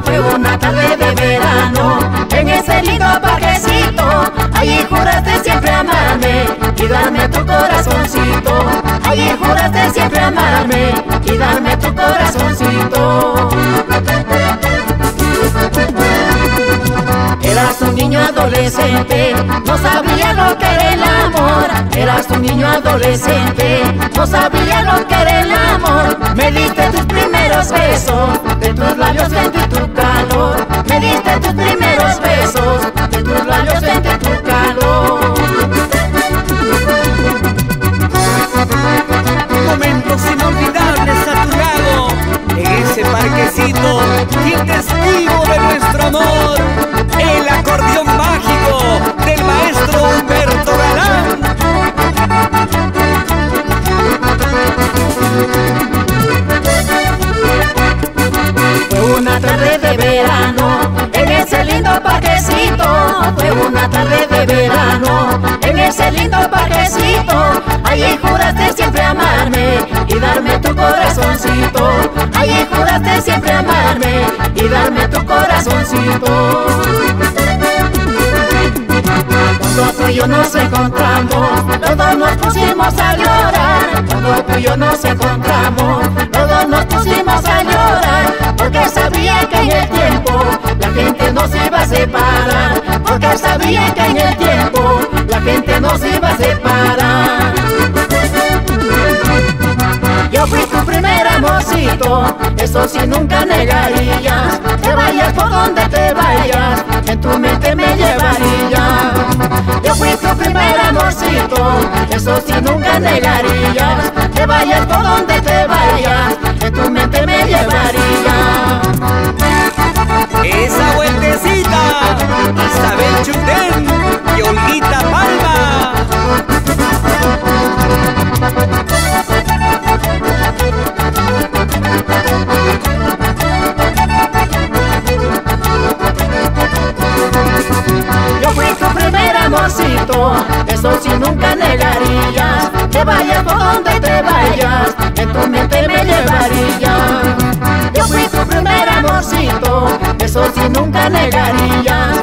fue una tarde de verano, en ese lindo parquecito. Allí juraste siempre amarme y darme tu corazoncito. Allí juraste siempre amarme y darme tu corazoncito. Eras un niño adolescente, no sabía lo que era el amor. Eras un niño adolescente, no sabía lo que era el amor. Me diste tus primeros besos, de tus labios sentí tu calor. Me diste tus primeros besos, de tus labios sentí tu calor. Momentos inolvidables a tu lado, en ese parquecito, fiel testigo de nuestro amor. El acordeón mágico del maestro Humberto Galán. Fue una tarde de verano, en ese lindo parquecito. Fue una tarde de verano, en ese lindo parquecito. Allí juraste siempre amarme y darme tu corazoncito. Allí juraste siempre amarme y darme tu corazoncito. Cuando tú y yo nos encontramos, los dos nos pusimos a llorar. Cuando tú y yo nos encontramos, los dos nos pusimos a llorar. Porque sabía que en el tiempo la gente nos iba a separar. Porque sabía que en el tiempo la gente nos iba a separar. Yo fui tu primer amorcito, eso sí nunca negarías. Te vayas por donde te vayas, en tu mente me llevaría. Yo fui tu primer amorcito, eso sí nunca negarías. Te vayas por donde te vayas, en tu mente me llevaría. Esa vueltecita, Isabel Chutén y Olguita Palma. Yo fui tu primer amorcito, eso sí nunca negarías. Te vayas por donde te vayas, en tu mente me llevaría. Yo fui tu primer amorcito, eso sí nunca negarías.